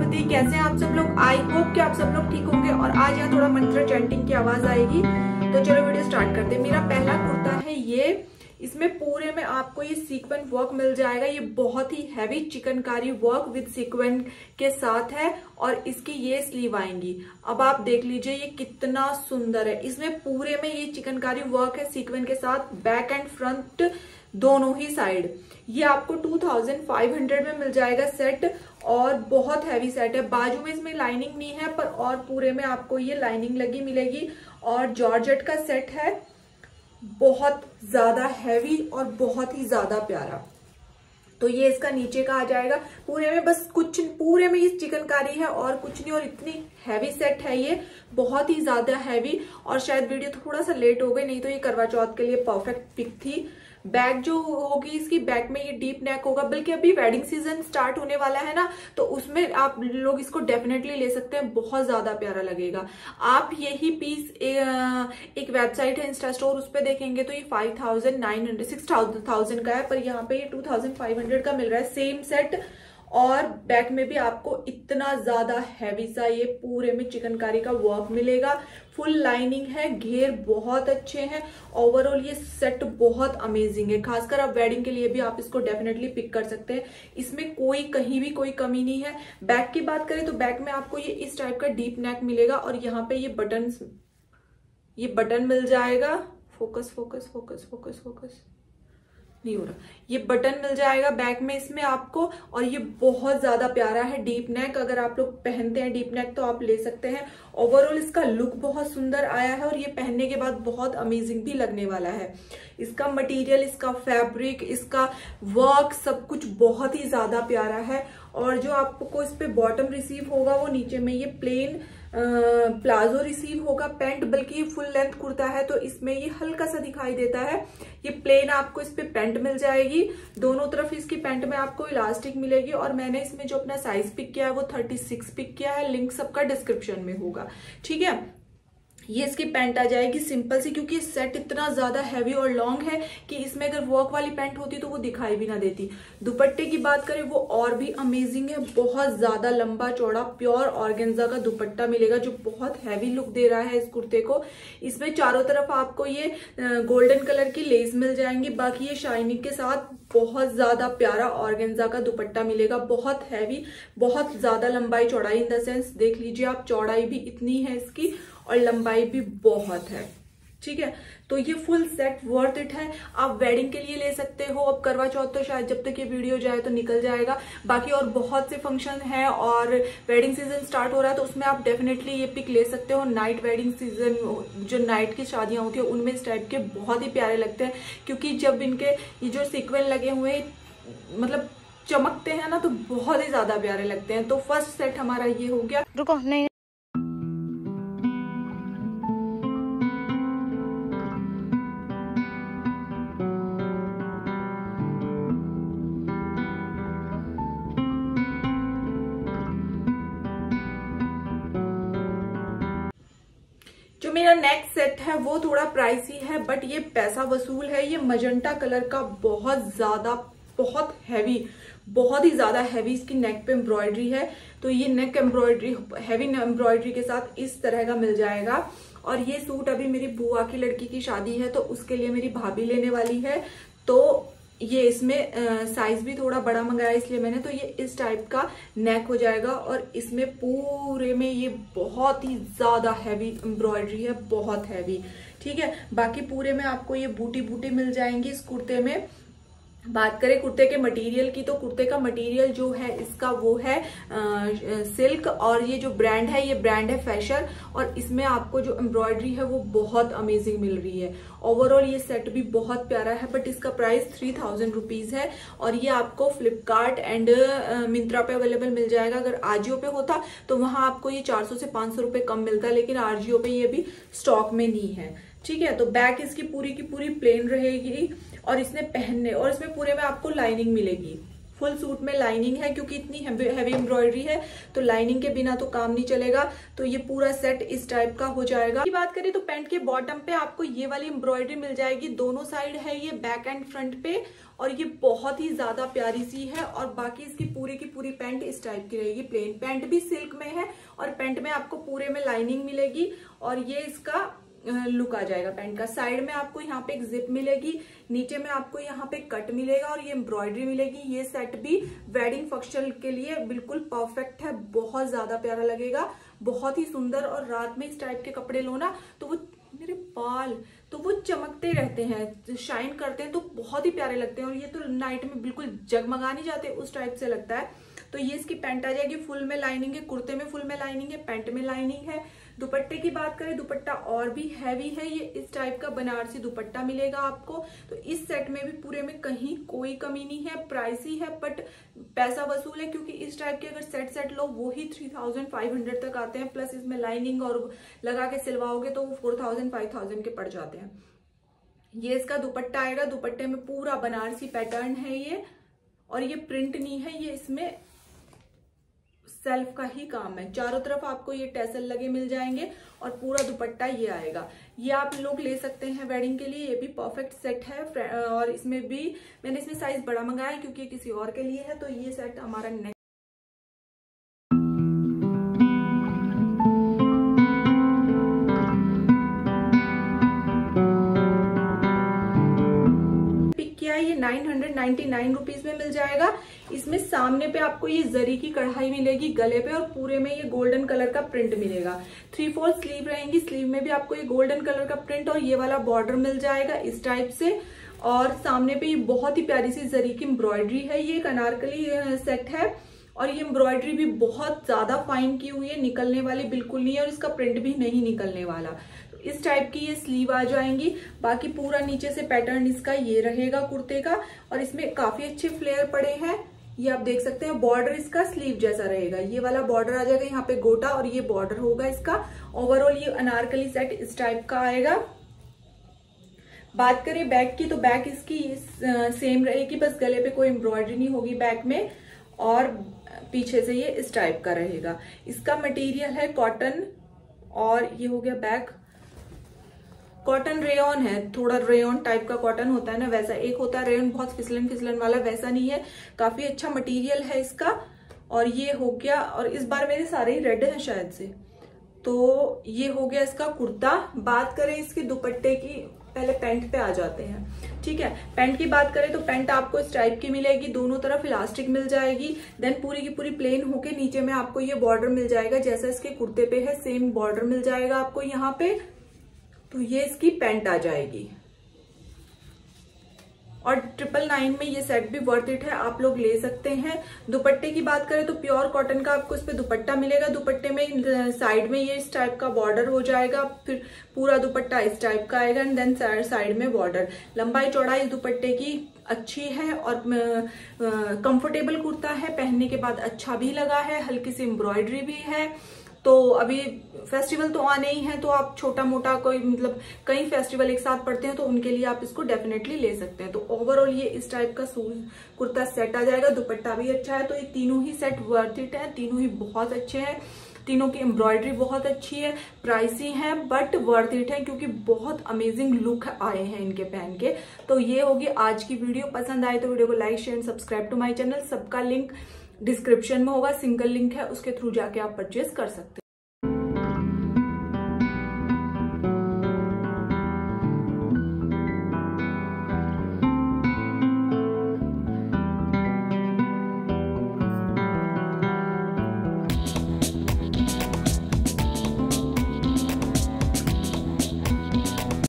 प्रजापति, कैसे हैं आप सब लोग। आई होप कि आप सब लोग ठीक होंगे। और आज यहाँ थोड़ा मंत्र चैंटिंग की आवाज आएगी, तो चलो वीडियो स्टार्ट करते हैं। मेरा पहला कुर्ता है ये, इसमें पूरे में आपको ये सीक्वेंस वर्क मिल जाएगा। ये बहुत ही heavy chikankari work with sequins के साथ है और इसकी ये स्लीव आएंगी। अब आप देख लीजिए ये कितना सुंदर है। इसमें पूरे में ये चिकनकारी वर्क है सीक्वेंस के साथ, बैक एंड फ्रंट दोनों ही साइड। ये आपको 2500 में मिल जाएगा सेट और बहुत हैवी सेट है। बाजू में इसमें लाइनिंग नहीं है पर और पूरे में आपको ये लाइनिंग लगी मिलेगी और जॉर्जेट का सेट है। बहुत ज्यादा हैवी और बहुत ही ज्यादा प्यारा। तो ये इसका नीचे का आ जाएगा। पूरे में बस कुछ, पूरे में ये चिकनकारी है और कुछ नहीं। और इतनी हैवी सेट है ये, बहुत ही ज्यादा हैवी। और शायद वीडियो थोड़ा सा लेट हो गई, नहीं तो ये करवा चौथ के लिए परफेक्ट पिक थी। बैक जो होगी इसकी, बैक में ये डीप नेक होगा। बल्कि अभी वेडिंग सीजन स्टार्ट होने वाला है ना, तो उसमें आप लोग इसको डेफिनेटली ले सकते हैं, बहुत ज्यादा प्यारा लगेगा। आप यही पीस एक वेबसाइट है इंस्टा स्टोर, उस पर देखेंगे तो ये 5900 6000 का है, पर यहाँ पे ये 2500 का मिल रहा है सेम सेट। और बैक में भी आपको इतना ज्यादा हैवी सा ये पूरे में चिकनकारी का वर्क मिलेगा। फुल लाइनिंग है, घेर बहुत अच्छे हैं। ओवरऑल ये सेट बहुत अमेजिंग है। खासकर आप वेडिंग के लिए भी आप इसको डेफिनेटली पिक कर सकते हैं। इसमें कोई कहीं भी कोई कमी नहीं है। बैक की बात करें तो बैक में आपको ये इस टाइप का डीप नेक मिलेगा और यहाँ पे ये बटन मिल जाएगा। Focus focus focus focus focus नहीं हो रहा। ये बटन मिल जाएगा बैक में इसमें आपको। और ये बहुत ज्यादा प्यारा है डीप नेक। अगर आप लोग पहनते हैं डीप नेक तो आप ले सकते हैं। ओवरऑल इसका लुक बहुत सुंदर आया है और ये पहनने के बाद बहुत अमेजिंग भी लगने वाला है। इसका मटेरियल, इसका फैब्रिक, इसका वर्क, सब कुछ बहुत ही ज्यादा प्यारा है। और जो आपको इस पे बॉटम रिसीव होगा वो नीचे में ये प्लेन प्लाजो रिसीव होगा पैंट। बल्कि ये फुल लेंथ कुर्ता है तो इसमें ये हल्का सा दिखाई देता है। ये प्लेन आपको इस पे पैंट मिल जाएगी। दोनों तरफ इसकी पैंट में आपको इलास्टिक मिलेगी। और मैंने इसमें जो अपना साइज पिक किया है वो 36 पिक किया है। लिंक सबका डिस्क्रिप्शन में होगा, ठीक है। ये इसकी पैंट आ जाएगी सिंपल सी, क्योंकि सेट इतना ज्यादा हैवी और लॉन्ग है कि इसमें अगर वर्क वाली पैंट होती तो वो दिखाई भी ना देती। दुपट्टे की बात करें वो और भी अमेजिंग है। बहुत ज्यादा लंबा चौड़ा प्योर ऑर्गेन्जा का दुपट्टा मिलेगा जो बहुत हैवी लुक दे रहा है इस कुर्ते को। इसमें चारों तरफ आपको ये गोल्डन कलर की लेस मिल जाएंगी। बाकी ये शाइनिंग के साथ बहुत ज्यादा प्यारा ऑर्गेन्जा का दुपट्टा मिलेगा। बहुत हैवी, बहुत ज्यादा लंबाई चौड़ाई, इन द सेंस देख लीजिए आप, चौड़ाई भी इतनी है इसकी और लंबाई भी बहुत है, ठीक है। तो ये फुल सेट वर्थ इट है। आप वेडिंग के लिए ले सकते हो। अब करवा चौथ तो शायद जब तक ये वीडियो जाए तो निकल जाएगा। बाकी और बहुत से फंक्शन है और वेडिंग सीजन स्टार्ट हो रहा है तो उसमें आप डेफिनेटली ये पिक ले सकते हो। नाइट वेडिंग सीजन, जो नाइट की शादियां होती है उनमें इस टाइप के बहुत ही प्यारे लगते हैं, क्योंकि जब इनके ये जो सीक्वेंस लगे हुए मतलब चमकते हैं ना तो बहुत ही ज्यादा प्यारे लगते हैं। तो फर्स्ट सेट हमारा ये हो गया। रुको, नहीं जो मेरा नेक्स्ट सेट है वो थोड़ा प्राइसी है बट ये पैसा वसूल है। ये मजेंटा कलर का बहुत हैवी, बहुत ही ज्यादा हैवी इसकी नेक पे एम्ब्रॉयडरी है। तो ये नेक एम्ब्रॉयडरी, हैवी एम्ब्रॉयडरी के साथ इस तरह का मिल जाएगा। और ये सूट अभी मेरी बुआ की लड़की की शादी है तो उसके लिए मेरी भाभी लेने वाली है। तो ये इसमें साइज भी थोड़ा बड़ा मंगाया इसलिए मैंने, तो ये इस टाइप का नेक हो जाएगा। और इसमें पूरे में ये बहुत ही ज्यादा हैवी एम्ब्रॉयडरी है, बहुत हैवी, ठीक है। बाकी पूरे में आपको ये बूटी बूटी मिल जाएंगी इस कुर्ते में। बात करें कुर्ते के मटेरियल की तो कुर्ते का मटेरियल जो है इसका वो है सिल्क। और ये जो ब्रांड है ये ब्रांड है फैशन। और इसमें आपको जो एम्ब्रॉयडरी है वो बहुत अमेजिंग मिल रही है। ओवरऑल ये सेट भी बहुत प्यारा है बट इसका प्राइस 3000 रुपीज है। और ये आपको फ्लिपकार्ट एंड मिंत्रा पे अवेलेबल मिल जाएगा। अगर आजियो पे होता तो वहां आपको ये 400 से 500 रुपए कम मिलता, लेकिन आजियो पे ये भी स्टॉक में नहीं है, ठीक है। तो बैक इसकी पूरी की पूरी प्लेन रहेगी और इसमें पूरे में आपको लाइनिंग मिलेगी। फुल सूट में लाइनिंग है, क्योंकि इतनी हैवी एम्ब्रॉयडरी है तो लाइनिंग के बिना तो काम नहीं चलेगा। तो ये पूरा सेट इस टाइप का हो जाएगा। बात करें तो पैंट के बॉटम पे आपको ये वाली एम्ब्रॉयडरी मिल जाएगी, दोनों साइड है ये, बैक एंड फ्रंट पे, और ये बहुत ही ज्यादा प्यारी सी है। और बाकी इसकी पूरी की पूरी पैंट इस टाइप की रहेगी, प्लेन पैंट भी सिल्क में है और पैंट में आपको पूरे में लाइनिंग मिलेगी। और ये इसका लुक आ जाएगा पैंट का। साइड में आपको यहाँ पे एक जिप मिलेगी, नीचे में आपको यहाँ पे कट मिलेगा और ये एम्ब्रॉयडरी मिलेगी। ये सेट भी वेडिंग फंक्शन के लिए बिल्कुल परफेक्ट है, बहुत ज्यादा प्यारा लगेगा, बहुत ही सुंदर। और रात में इस टाइप के कपड़े लो ना तो वो मेरे बाल तो वो चमकते रहते हैं, शाइन करते हैं, तो बहुत ही प्यारे लगते हैं। और ये तो नाइट में बिल्कुल जगमगा नहीं जाते, उस टाइप से लगता है। तो ये इसकी पैंट आ जाएगी, फुल में लाइनिंग है, कुर्ते में फुल में लाइनिंग है, पैंट में लाइनिंग है। दुपट्टे की बात करें, दुपट्टा और भी हैवी है, ये इस टाइप का बनारसी दुपट्टा मिलेगा आपको। तो इस सेट में भी पूरे में कहीं कोई कमी नहीं है, प्राइसी है बट पैसा वसूल है, क्योंकि इस टाइप के अगर सेट लो वो ही 3500 तक आते हैं, प्लस इसमें लाइनिंग और लगा के सिलवाओगे तो वो 4000 5000 के पड़ जाते हैं। ये इसका दुपट्टा आएगा, दुपट्टे में पूरा बनारसी पैटर्न है ये, और ये प्रिंट नहीं है, ये इसमें सेल्फ का ही काम है। चारों तरफ आपको ये टैसल लगे मिल जाएंगे और पूरा दुपट्टा ये आएगा। ये आप लोग ले सकते हैं वेडिंग के लिए, ये भी परफेक्ट सेट है। और इसमें भी मैंने इसमें साइज बड़ा मंगाया है क्योंकि किसी और के लिए है। तो ये सेट हमारा नेक्स्ट ये 999 रुपीज में मिल जाएगा। इसमें सामने पे आपको ये जरी की कढ़ाई मिलेगी गले पे, और पूरे में ये गोल्डन कलर का प्रिंट मिलेगा। 3/4 स्लीव रहेंगी, स्लीव में भी आपको ये गोल्डन कलर का प्रिंट और ये वाला बॉर्डर मिल जाएगा इस टाइप से। और सामने पे ये बहुत ही प्यारी सी जरी की एम्ब्रॉयडरी है, ये एक अनारकली सेट है और ये एम्ब्रॉयडरी भी बहुत ज्यादा फाइन की हुई है, निकलने वाली बिल्कुल नहीं है और इसका प्रिंट भी नहीं निकलने वाला। इस टाइप की ये स्लीव आ जाएंगी। बाकी पूरा नीचे से पैटर्न इसका ये रहेगा कुर्ते का, और इसमें काफी अच्छे फ्लेयर पड़े हैं, ये आप देख सकते हैं। बॉर्डर इसका स्लीव जैसा रहेगा, ये वाला बॉर्डर आ जाएगा यहाँ पे गोटा, और ये बॉर्डर होगा इसका। ओवरऑल ये अनारकली सेट इस टाइप का आएगा। बात करें बैक की, तो बैक इसकी सेम रहेगी, बस गले पे कोई एम्ब्रॉयडरी नहीं होगी बैक में, और पीछे से ये इस टाइप का रहेगा। इसका मटेरियल है कॉटन, और ये हो गया बैक। कॉटन रेयन है, थोड़ा रेयन टाइप का कॉटन होता है ना वैसा। एक होता है रेयन बहुत फिसलन वाला, वैसा नहीं है, काफी अच्छा मटेरियल है इसका। और ये हो गया, और इस बार मेरे सारे ही रेड हैं शायद से। तो ये हो गया इसका कुर्ता। बात करें इसके दुपट्टे की, पहले पैंट पे आ जाते हैं, ठीक है। पैंट की बात करें तो पैंट आपको इस टाइप की मिलेगी, दोनों तरफ इलास्टिक मिल जाएगी। देन पूरी की पूरी प्लेन होके नीचे में आपको ये बॉर्डर मिल जाएगा, जैसा इसके कुर्ते पे है सेम बॉर्डर मिल जाएगा आपको यहाँ पे। तो ये इसकी पैंट आ जाएगी, और 999 में ये सेट भी वर्थ इट है, आप लोग ले सकते हैं। दुपट्टे की बात करें तो प्योर कॉटन का आपको इस पे दुपट्टा मिलेगा। दुपट्टे में साइड में ये इस टाइप का बॉर्डर हो जाएगा, फिर पूरा दुपट्टा इस टाइप का आएगा, एंड देन साइड में बॉर्डर। लंबाई चौड़ाई दुपट्टे की अच्छी है और कंफर्टेबल कुर्ता है, पहनने के बाद अच्छा भी लगा है, हल्की सी एम्ब्रॉयडरी भी है। तो अभी फेस्टिवल तो आने ही है, तो आप छोटा मोटा कोई मतलब कई फेस्टिवल एक साथ पड़ते हैं तो उनके लिए आप इसको डेफिनेटली ले सकते हैं। तो ओवरऑल ये इस टाइप का कुर्ता सेट आ जाएगा। दुपट्टा भी अच्छा है, तो ये तीनों ही सेट वर्थ इट है, तीनों ही बहुत अच्छे हैं, तीनों की एम्ब्रॉयडरी बहुत अच्छी है, प्राइसी है बट वर्थ इट है, क्योंकि बहुत अमेजिंग लुक आए हैं इनके पहन के। तो ये होगी आज की वीडियो। पसंद आए तो वीडियो को like share subscribe to my channel. सबका लिंक डिस्क्रिप्शन में होगा, सिंगल लिंक है, उसके थ्रू जाके आप परचेज कर सकते हैं।